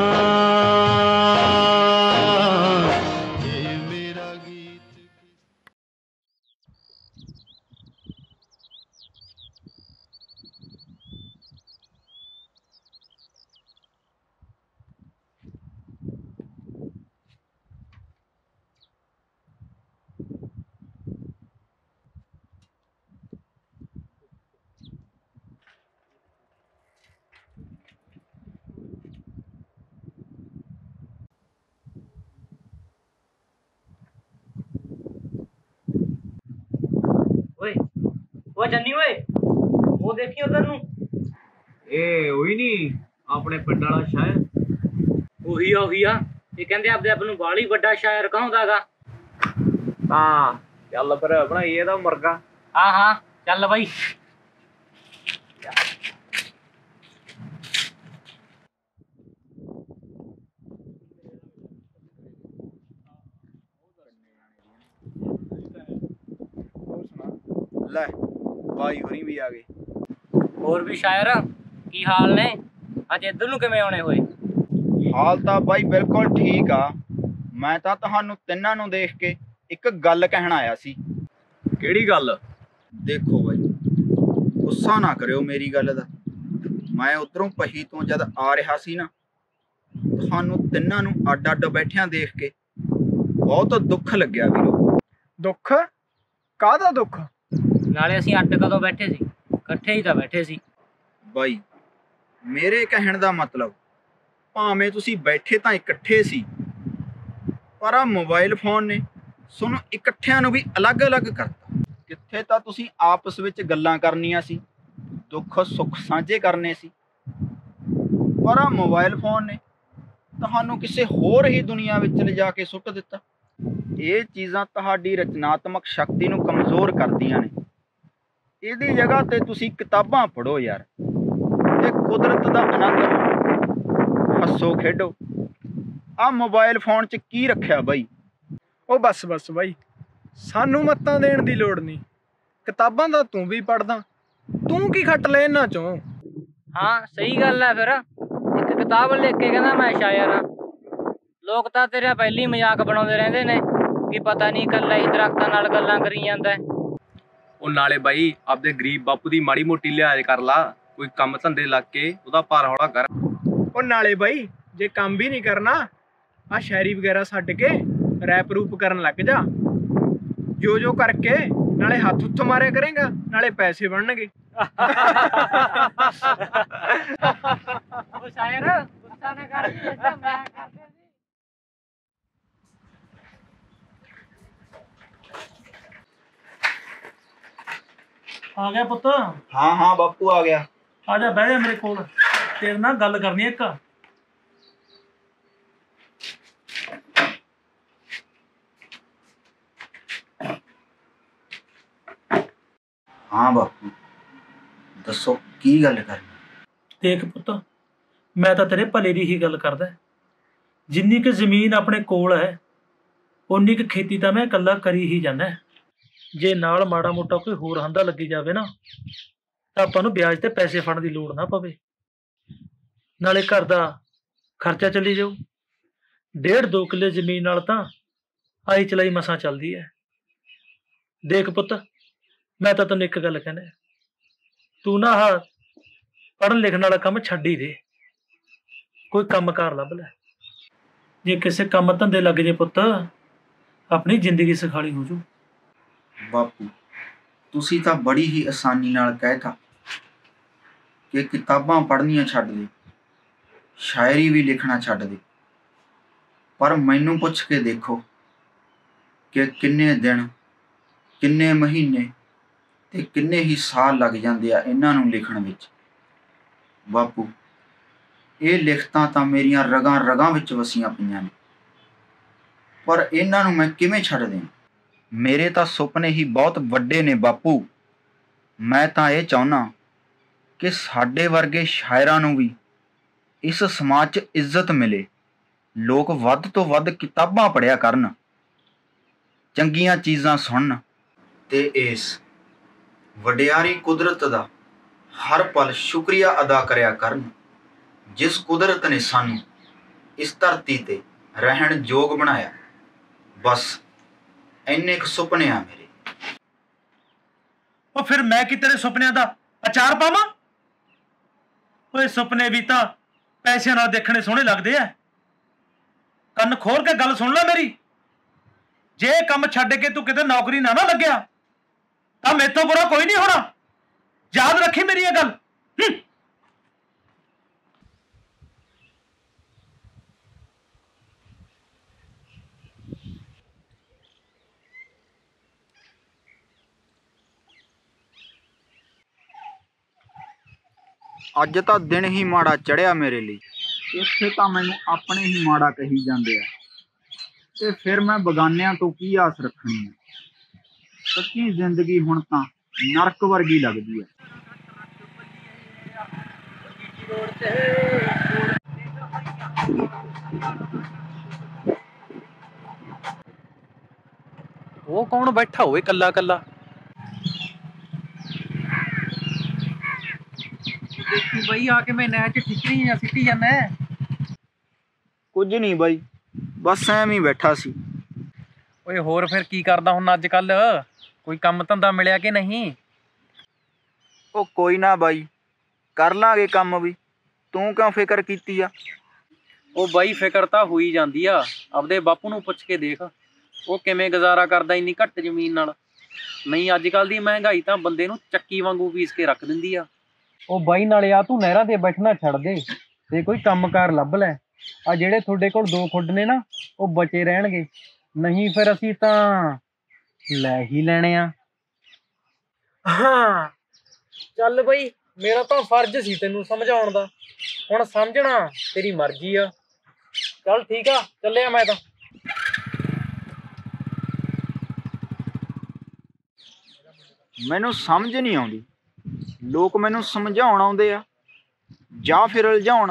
ਓਏ ਜੰਨੀ ਓਏ, ਉਹ ਦੇਖੀ ਉਧਰ ਨੂੰ। ਇਹ ਉਹੀ ਨਹੀਂ ਆਪਣੇ ਪਿੰਡ ਵਾਲਾ ਸ਼ਾਇਰ? ਉਹੀ ਆ। ਇਹ ਕਹਿੰਦੇ ਆਪਦੇ ਆਪ ਨੂੰ ਬਾਹਲੀ ਵੱਡਾ ਸ਼ਾਇਰ ਕਹਾਉਂਦਾਗਾ। ਤਾਂ ਚੱਲ ਫਿਰ ਬਣਾਈਏ ਇਹਦਾ ਮੁਰਗਾ। ਹਾਂ ਚੱਲ ਬਾਈ। ਲੈ ਬਾਈ ਹੋਰੀ ਵੀ ਆ ਗਏ। ਹੋਰ ਵੀ ਸ਼ਾਇਰ ਕੀ ਹਾਲ ਨੇ? ਅੱਜ ਇੱਧਰ ਨੂੰ ਕਿਵੇਂ ਆਉਣੇ ਹੋਏ? ਹਾਲ ਤਾਂ ਬਾਈ ਬਿਲਕੁਲ ਠੀਕ ਆ। ਮੈਂ ਤਾਂ ਤੁਹਾਨੂੰ ਤਿੰਨਾਂ ਨੂੰ ਦੇਖ ਕੇ ਇੱਕ ਗੱਲ ਕਹਿਣ ਆਇਆ ਸੀ। ਕਿਹੜੀ ਗੱਲ? ਦੇਖੋ ਬਾਈ, ਗੁੱਸਾ ਨਾ ਕਰਿਓ ਮੇਰੀ ਗੱਲ ਦਾ। ਮੈਂ ਉੱਧਰੋਂ ਪਹੀ ਤੋਂ ਜਦ ਆ ਰਿਹਾ ਸੀ ਨਾ, ਤੁਹਾਨੂੰ ਤਿੰਨਾਂ ਨੂੰ ਅੱਡ ਅੱਡ ਬੈਠਿਆਂ ਦੇਖ ਕੇ ਬਹੁਤ ਦੁੱਖ ਲੱਗਿਆ ਵੀਰੋ। ਦੁੱਖ? ਕਾਹਦਾ ਦੁੱਖ? ਨਾਲੇ ਅਸੀਂ ਅੱਡ ਕਦੋਂ ਬੈਠੇ ਸੀ? ਇਕੱਠੇ ਹੀ ਤਾਂ ਬੈਠੇ ਸੀ ਬਾਈ। ਮੇਰੇ ਕਹਿਣ ਦਾ ਮਤਲਬ, ਭਾਵੇਂ ਤੁਸੀਂ ਬੈਠੇ ਤਾਂ ਇਕੱਠੇ ਸੀ, ਪਰ ਆ ਮੋਬਾਈਲ ਫੋਨ ਨੇ ਤੁਹਾਨੂੰ ਇਕੱਠਿਆਂ ਨੂੰ ਵੀ ਅਲੱਗ-ਅਲੱਗ ਕਰਤਾ। ਕਿੱਥੇ ਤਾਂ ਤੁਸੀਂ ਆਪਸ ਵਿੱਚ ਗੱਲਾਂ ਕਰਨੀਆਂ ਸੀ, ਦੁੱਖ ਸੁੱਖ ਸਾਂਝੇ ਕਰਨੇ ਸੀ, ਪਰ ਆ ਮੋਬਾਈਲ ਫੋਨ ਨੇ ਤੁਹਾਨੂੰ ਕਿਸੇ ਹੋਰ ਹੀ ਦੁਨੀਆ ਵਿੱਚ ਲਿਜਾ ਕੇ ਸੁੱਟ ਦਿੱਤਾ। ਇਹ ਚੀਜ਼ਾਂ ਤੁਹਾਡੀ ਰਚਨਾਤਮਕ ਸ਼ਕਤੀ ਨੂੰ ਕਮਜ਼ੋਰ ਕਰਦੀਆਂ ਨੇ। ਇਹਦੀ ਜਗ੍ਹਾ ਤੇ ਤੁਸੀਂ ਕਿਤਾਬਾਂ ਪੜ੍ਹੋ ਯਾਰ, ਤੇ ਕੁਦਰਤ ਦਾ ਆਨੰਦ ਲਓ, ਹੱਸੋ ਖੇਡੋ। ਆਹ ਮੋਬਾਈਲ ਫੋਨ 'ਚ ਕੀ ਰੱਖਿਆ ਬਾਈ? ਉਹ ਬਸ ਬਾਈ, ਸਾਨੂੰ ਮੱਤਾਂ ਦੇਣ ਦੀ ਲੋੜ ਨਹੀਂ। ਕਿਤਾਬਾਂ ਤਾਂ ਤੂੰ ਵੀ ਪੜ੍ਹਦਾ, ਤੂੰ ਕੀ ਖੱਟ ਲੈ ਇਹਨਾਂ ਚੋਂ? ਹਾਂ ਸਹੀ ਗੱਲ ਹੈ। ਫਿਰ ਇੱਕ ਕਿਤਾਬ ਲਿਖ ਕੇ ਕਹਿੰਦਾ ਮੈਂ ਸ਼ਾਇਰ ਹਾਂ। ਲੋਕ ਤਾਂ ਤੇਰਾ ਪਹਿਲੀ ਮਜ਼ਾਕ ਬਣਾਉਂਦੇ ਰਹਿੰਦੇ ਨੇ ਕਿ ਪਤਾ ਨਹੀਂ ਇਕੱਲਾ ਹੀ ਦਰਖਤਾਂ ਨਾਲ ਗੱਲਾਂ ਕਰੀ ਜਾਂਦਾ। ਉਹ ਨਾਲੇ ਬਾਈ ਆਪਦੇ ਗਰੀਬ ਬਾਪੂ ਦੀ ਮਾੜੀ ਮੋਟੀ ਲਿਹਾਜ਼ ਕਰ ਲਾ, ਕੋਈ ਕੰਮ ਧੰਦੇ ਲੱਗ ਕੇ ਉਹਦਾ ਭਾਰ ਹੌਲਾ ਕਰ। ਉਹ ਨਾਲੇ ਬਾਈ ਜੇ ਕੰਮ ਵੀ ਨਹੀਂ ਕਰਨਾ, ਆਹ ਸ਼ਾਇਰੀ ਵਗੈਰਾ ਛੱਡ ਕੇ ਰੈਪ ਰੂਪ ਕਰਨ ਲੱਗ ਜਾ। ਜੋ ਕਰਕੇ ਨਾਲੇ ਹੱਥ ਹੁੱਥ ਮਾਰਿਆ ਕਰੇਗਾ, ਨਾਲੇ ਪੈਸੇ ਬਣਨਗੇ। ਉਹ ਸ਼ਾਇਰ ਗੁੱਸਾ ਨਾ ਕਰ, ਮੈਂ ਕਰਦੇ ਸੀ। ਆ ਗਿਆ ਪੁੱਤ? ਹਾਂ ਹਾਂ ਬਾਪੂ ਆ ਗਿਆ। ਆ ਜਾ ਬਹਿ ਜਾ ਮੇਰੇ ਕੋਲ, ਤੇਰੇ ਨਾਲ ਗੱਲ ਕਰਨੀ ਇੱਕ। ਹਾਂ ਬਾਪੂ ਦੱਸੋ ਕੀ ਗੱਲ ਕਰਨੀ? ਦੇਖ ਪੁੱਤ, ਮੈਂ ਤਾਂ ਤੇਰੇ ਭਲੇ ਦੀ ਹੀ ਗੱਲ ਕਰਦਾ। ਜਿੰਨੀ ਕੁ ਜ਼ਮੀਨ ਆਪਣੇ ਕੋਲ ਹੈ ਉਨੀ ਕੁ ਖੇਤੀ ਤਾਂ ਮੈਂ ਇਕੱਲਾ ਕਰੀ ਹੀ ਜਾਂਦਾ। ਜੇ ਨਾਲ ਮਾੜਾ ਮੋਟਾ ਕੋਈ ਹੋਰ ਹੰਦਾ ਲੱਗੀ ਜਾਵੇ ਨਾ ਤਾਂ ਆਪਾਂ ਨੂੰ ਵਿਆਜ ਤੇ ਪੈਸੇ ਫੜਨ ਦੀ ਲੋੜ ਨਾ ਪਵੇ, ਨਾਲੇ ਘਰ ਦਾ ਖਰਚਾ ਚੱਲੀ ਜਾਊ। 1.5-2 ਕਿੱਲੇ ਜ਼ਮੀਨ ਨਾਲ ਤਾਂ ਆਈ ਚਲਾਈ ਮਸਾਂ ਚੱਲਦੀ ਹੈ। ਦੇਖ ਪੁੱਤ, ਮੈਂ ਤਾਂ ਤੈਨੂੰ ਇੱਕ ਗੱਲ ਕਹਿਣਾ, ਤੂੰ ਨਾ ਆਹ ਪੜ੍ਹਨ ਲਿਖਣ ਵਾਲਾ ਕੰਮ ਛੱਡ ਹੀ ਦੇ, ਕੋਈ ਕੰਮ ਕਾਰ ਲੱਭ ਲੈ। ਜੇ ਕਿਸੇ ਕੰਮ ਧੰਦੇ ਲੱਗ ਜੇ ਪੁੱਤ, ਆਪਣੀ ਜ਼ਿੰਦਗੀ ਸੁਖਾਲੀ ਹੋ ਜੂ। ਬਾਪੂ ਤੁਸੀਂ ਤਾਂ ਬੜੀ ਹੀ ਆਸਾਨੀ ਨਾਲ ਕਹਿਤਾ ਕਿ ਕਿਤਾਬਾਂ ਪੜ੍ਹਨੀਆਂ ਛੱਡ ਦੇ, ਸ਼ਾਇਰੀ ਵੀ ਲਿਖਣਾ ਛੱਡ ਦੇ, ਪਰ ਮੈਨੂੰ ਪੁੱਛ ਕੇ ਦੇਖੋ ਕਿ ਕਿੰਨੇ ਦਿਨ, ਕਿੰਨੇ ਮਹੀਨੇ ਤੇ ਕਿੰਨੇ ਹੀ ਸਾਲ ਲੱਗ ਜਾਂਦੇ ਆ ਇਹਨਾਂ ਨੂੰ ਲਿਖਣ ਵਿੱਚ। ਬਾਪੂ ਇਹ ਲਿਖਤਾਂ ਤਾਂ ਮੇਰੀਆਂ ਰਗਾਂ ਰਗਾਂ ਵਿੱਚ ਵਸੀਆਂ ਪਈਆਂ ਨੇ, ਪਰ ਇਹਨਾਂ ਨੂੰ ਮੈਂ ਕਿਵੇਂ ਛੱਡ ਦਿਆਂ? ਮੇਰੇ ਤਾਂ ਸੁਪਨੇ ਹੀ ਬਹੁਤ ਵੱਡੇ ਨੇ ਬਾਪੂ। ਮੈਂ ਤਾਂ ਇਹ ਚਾਹੁੰਦਾ ਕਿ ਸਾਡੇ ਵਰਗੇ ਸ਼ਾਇਰਾਂ ਨੂੰ ਵੀ ਇਸ ਸਮਾਜ 'ਚ ਇੱਜ਼ਤ ਮਿਲੇ, ਲੋਕ ਵੱਧ ਤੋਂ ਵੱਧ ਕਿਤਾਬਾਂ ਪੜ੍ਹਿਆ ਕਰਨ, ਚੰਗੀਆਂ ਚੀਜ਼ਾਂ ਸੁਣਨ ਤੇ ਇਸ ਵਡਿਆਰੀ ਕੁਦਰਤ ਦਾ ਹਰ ਪਲ ਸ਼ੁਕਰੀਆ ਅਦਾ ਕਰਿਆ ਕਰਨ, ਜਿਸ ਕੁਦਰਤ ਨੇ ਸਾਨੂੰ ਇਸ ਧਰਤੀ ਤੇ ਰਹਿਣ ਯੋਗ ਬਣਾਇਆ। ਬਸ ਇੰਨੇ ਕੁ ਸੁਪਨੇ ਆ ਮੇਰੇ। ਉਹ ਫਿਰ ਮੈਂ ਕੀ ਤੇਰੇ ਸੁਪਨਿਆਂ ਦਾ ਅਚਾਰ ਪਾਵਾਂ? ਓਏ ਸੁਪਨੇ ਵੀ ਤਾਂ ਪੈਸਿਆਂ ਨਾਲ ਦੇਖਣੇ ਸੋਹਣੇ ਲੱਗਦੇ ਆ। ਕੰਨ ਖੋਲ ਕੇ ਗੱਲ ਸੁਣ ਲੈ ਮੇਰੀ। ਜੇ ਕੰਮ ਛੱਡ ਕੇ ਤੂੰ ਕਿਤੇ ਨੌਕਰੀ ਨਾ ਲੱਗਿਆ ਤਾਂ ਮੇਥੋਂ ਬੁਰਾ ਕੋਈ ਨਹੀਂ ਹੋਣਾ, ਯਾਦ ਰੱਖੀ ਮੇਰੀ ਇਹ ਗੱਲ। ਅੱਜ ਤਾਂ ਦਿਨ ਹੀ ਮਾੜਾ ਚੜਿਆ ਮੇਰੇ ਲਈ। ਇੱਥੇ ਤਾਂ ਮੈਨੂੰ ਆਪਣੇ ਹੀ ਮਾੜਾ ਕਹੀ ਜਾਂਦੇ ਆ, ਤੇ ਫਿਰ ਮੈਂ ਬਗਾਨਿਆਂ ਤੋਂ ਕੀ ਆਸ ਰੱਖਣੀ ਹੈ। ਸੱਚੀ ਜ਼ਿੰਦਗੀ ਹੁਣ ਤਾਂ ਨਰਕ ਵਰਗੀ ਲੱਗਦੀ ਹੈ। ਉਹ ਕੌਣ ਬੈਠਾ ਹੋਵੇ ਕੱਲਾ ਕੱਲਾ? ਦੇਖੀ ਬਈ ਆ ਕੇ ਮੈਂ ਨਹਿਰ 'ਚ ਠਿੱਕਰੀ ਜਾਂ ਸਿੱਟੀ ਜਾਂਦਾ। ਕੁਝ ਨਹੀਂ ਬਾਈ, ਬਸ ਐਵੇਂ ਹੀ ਬੈਠਾ ਸੀ। ਓਏ ਹੋਰ ਫਿਰ ਕੀ ਕਰਦਾ ਹੁਣ ਅੱਜ ਕੱਲ? ਕੋਈ ਕੰਮ ਧੰਦਾ ਮਿਲਿਆ ਕਿ ਨਹੀਂ? ਉਹ ਕੋਈ ਨਾ ਬਾਈ, ਕਰ ਲਾਂਗੇ ਕੰਮ ਵੀ। ਤੂੰ ਕਿਉਂ ਫਿਕਰ ਕੀਤੀ ਆ? ਉਹ ਬਾਈ ਫਿਕਰ ਤਾਂ ਹੋਈ ਜਾਂਦੀ ਆ। ਆਪਦੇ ਬਾਪੂ ਨੂੰ ਪੁੱਛ ਕੇ ਦੇਖ, ਉਹ ਕਿਵੇਂ ਗੁਜ਼ਾਰਾ ਕਰਦਾ ਇੰਨੀ ਘੱਟ ਜ਼ਮੀਨ ਨਾਲ। ਨਹੀਂ ਅੱਜ ਕੱਲ ਦੀ ਮਹਿੰਗਾਈ ਤਾਂ ਬੰਦੇ ਨੂੰ ਚੱਕੀ ਵਾਂਗੂ ਪੀਸ ਕੇ ਰੱਖ ਦਿੰਦੀ ਆ। ਉਹ ਬਾਈ ਨਾਲੇ ਆ ਤੂੰ ਨਹਿਰਾਂ ਤੇ ਬੈਠਣਾ ਛੱਡ ਦੇ ਤੇ ਕੋਈ ਕੰਮਕਾਰ ਲੱਭ ਲੈ। ਆ ਜਿਹੜੇ ਤੁਹਾਡੇ ਕੋਲ 2 ਖੁੱਡ ਨੇ ਨਾ ਉਹ ਬਚੇ ਰਹਿਣਗੇ, ਨਹੀਂ ਫਿਰ ਅਸੀਂ ਤਾਂ ਲੈ ਹੀ ਲੈਣੇ ਆ। ਹਾਂ ਚੱਲ ਬਈ, ਮੇਰਾ ਤਾਂ ਫਰਜ਼ ਸੀ ਤੈਨੂੰ ਸਮਝਾਉਣ ਦਾ, ਹੁਣ ਸਮਝਣਾ ਤੇਰੀ ਮਰਜ਼ੀ ਆ। ਚੱਲ ਠੀਕ ਆ, ਚੱਲਿਆ ਮੈਂ ਤਾਂ। ਮੈਨੂੰ ਸਮਝ ਨਹੀਂ ਆਉਂਦੀ, ਲੋਕ ਮੈਨੂੰ ਸਮਝਾਉਣ ਆਉਂਦੇ ਆ ਜਾਂ ਫਿਰ ਉਲਝਾਉਣ।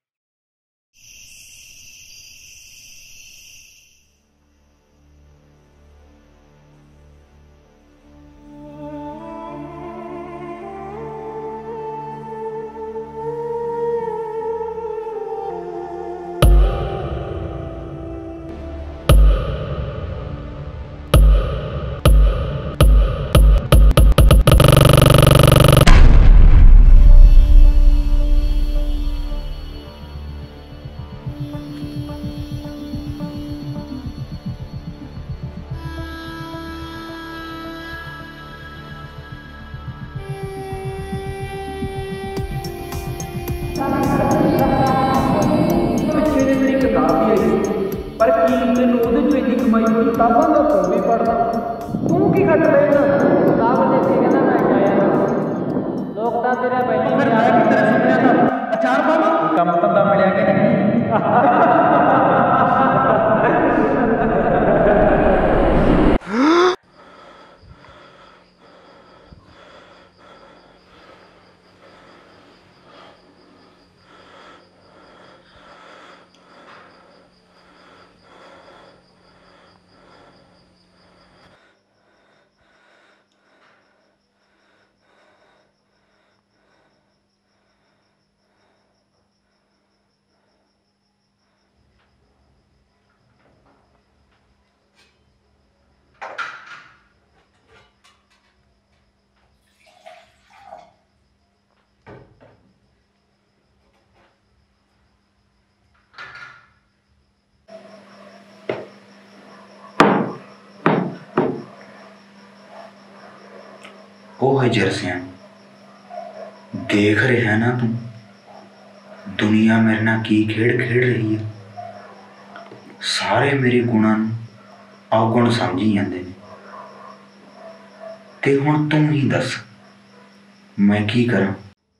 ਪਰ ਕੀ ਤੈਨੂੰ ਉਹਦੇ ਚੋਂ ਇੰਨੀ ਕਮਾਈ ਹੋਈ? ਕਿਤਾਬਾਂ ਦਾ ਤੂੰ ਵੀ ਪੜ੍ਹਦਾ, ਤੂੰ ਕੀ ਘੱਟ ਲੈਣਾ? ਕਿਤਾਬ ਦੇਖ ਕੇ ਕਹਿੰਦਾ ਮੈਂ ਆਇਆ ਉਹ ਹਜਰ ਸਿਆਂ ਦੇਖ ਰਿਹਾ ਨਾ ਤੂੰ ਦੁਨੀਆ ਮੇਰੇ ਨਾਲ ਕੀ ਖੇਡ ਖੇਡ ਰਹੀ ਹੈ। ਸਾਰੇ ਮੇਰੇ ਗੁਣਾਂ ਨੂੰ ਔਗੁਣ ਸਮਝੀ ਜਾਂਦੇ ਨੇ ਤੇ ਹੁਣ ਤੂੰ ਹੀ ਦੱਸ ਮੈਂ ਕੀ ਕਰਾਂ।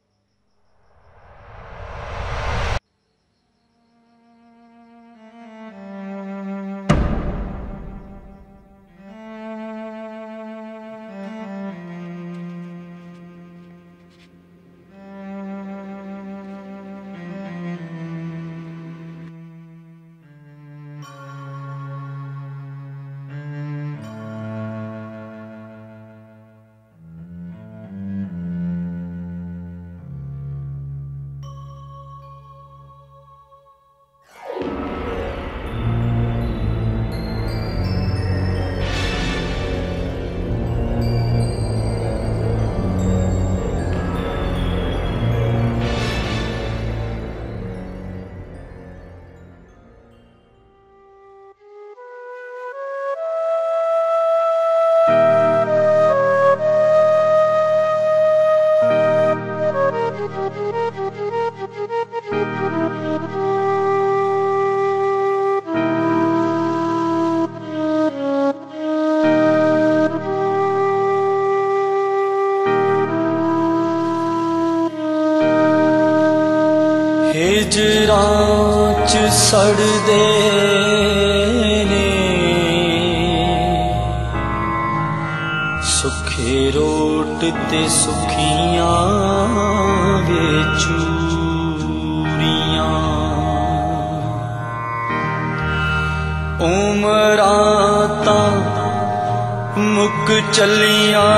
हिजरां च सड़दे ने सुखे रोट ते सुखियां वे चूरियां उमरां तां मुक चलियां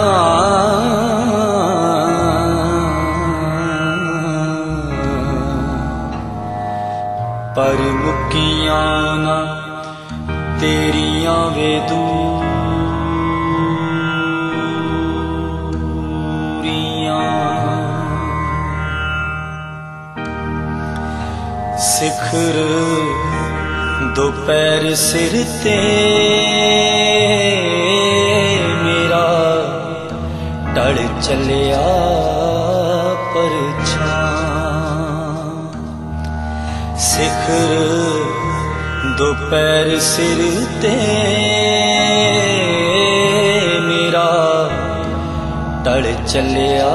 पर मुकियां ना तेरियां वे दूरियां सिखर दोपहर सिर ते मेरा टल चलिया परछां सिखर दोपहर सिर ते मेरा टल चलिया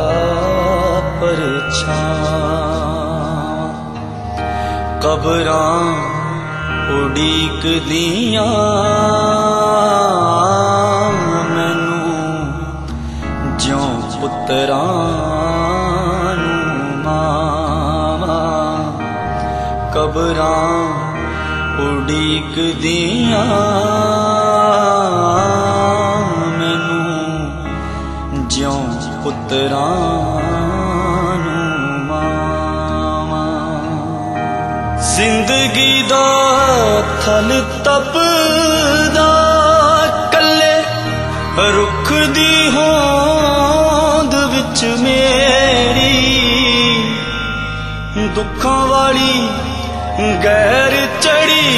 परछां कबरां उड़ीक दियां मैनू ज्यों पुत्रां कबरां उड़ीक दियां मैनू ज्यों पुत्रां नूं मावां जिंदगी दा थल तपदा कल्ले रुख दी होंद विच मेरी दुखां वाली गैर चढ़ी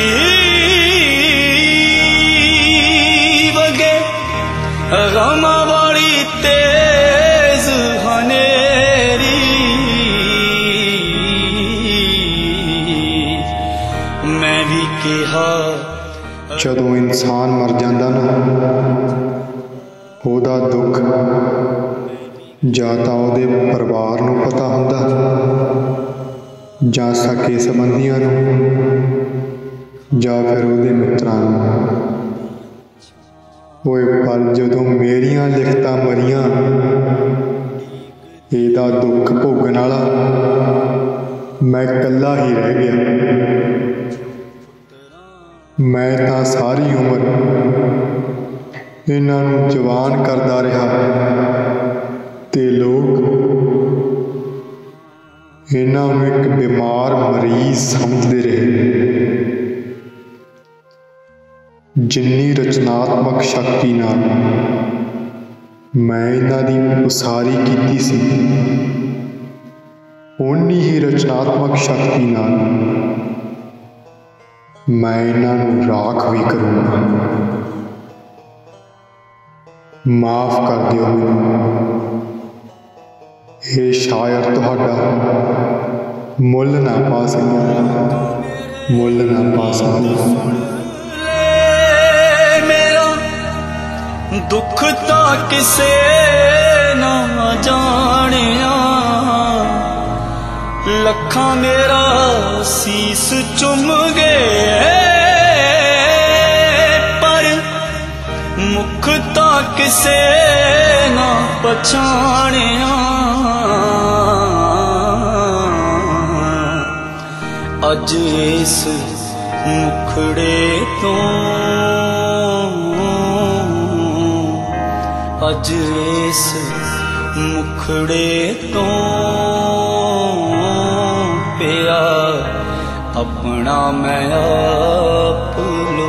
वगे गम वाली तेज हनेरी मैं भी कहा ਜਦੋਂ ਇਨਸਾਨ ਮਰ ਜਾਂਦਾ ਨਾ ਉਹਦਾ ਦੁੱਖ ਜਾਂ ਤਾਂ ਉਹਦੇ ਪਰਿਵਾਰ ਨੂੰ ਪਤਾ ਹੁੰਦਾ ਜਾਂ ਸਕੇ ਸੰਬੰਧੀਆਂ ਨੂੰ ਜਾਂ ਫਿਰ ਉਹਦੇ ਮਿੱਤਰਾਂ ਨੂੰ। ਓਏ ਪਰ ਜਦੋਂ ਮੇਰੀਆਂ ਲਿਖਤਾਂ ਮਰੀਆਂ ਇਹਦਾ ਦੁੱਖ ਭੋਗਣ ਵਾਲਾ ਮੈਂ ਇਕੱਲਾ ਹੀ ਰਹਿ ਗਿਆ। ਮੈਂ ਤਾਂ ਸਾਰੀ ਉਮਰ ਇਹਨਾਂ ਨੂੰ ਜਵਾਨ ਕਰਦਾ ਰਿਹਾ ਤੇ ਲੋਕ ਇਹਨਾਂ ਨੂੰ ਇੱਕ ਬਿਮਾਰ ਮਰੀਜ਼ ਸਮਝਦੇ ਰਹੇ। ਜਿੰਨੀ ਰਚਨਾਤਮਕ ਸ਼ਕਤੀ ਨਾਲ ਮੈਂ ਇਹਨਾਂ ਦੀ ਉਸਾਰੀ ਕੀਤੀ ਸੀ ਓਨੀ ਹੀ ਰਚਨਾਤਮਕ ਸ਼ਕਤੀ ਨਾਲ मैं इन्हां नूं राख भी करूँगा। माफ कर दिओ मैनूं। ये शायर तुहाडा मुल ना पा सकिया, मुल ना पा सकिया। मेरा दुख ता किसे ना जानिया, लखा मेरा सीस चुम गए पर मुख ता किसे ना पछानिया। अज इस मुखड़े तो, अज इस मुखड़े तो पिया अपना मैं आप